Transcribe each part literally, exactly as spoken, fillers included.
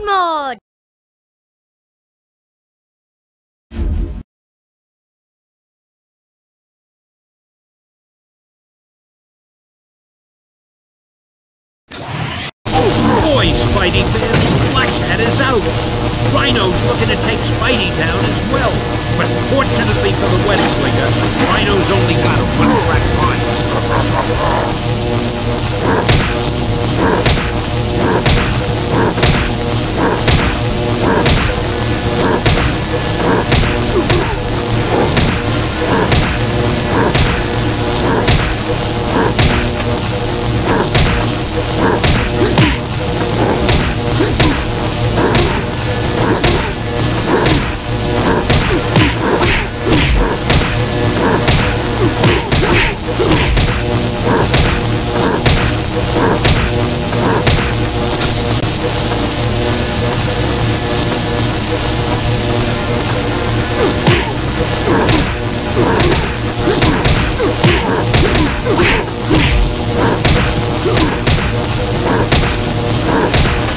mode! Boy, Spidey fans, Black Cat is out. Rhino's looking to take Spidey down as well. But fortunately for the web slinger, Rhino's only got a one-track mind.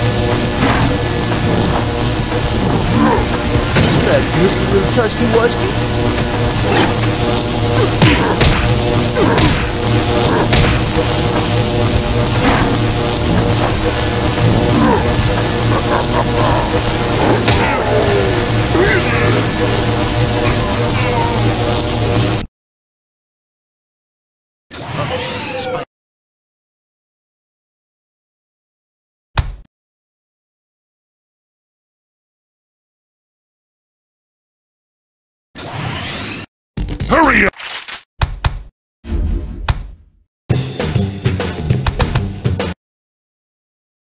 Little Tusky Wusky?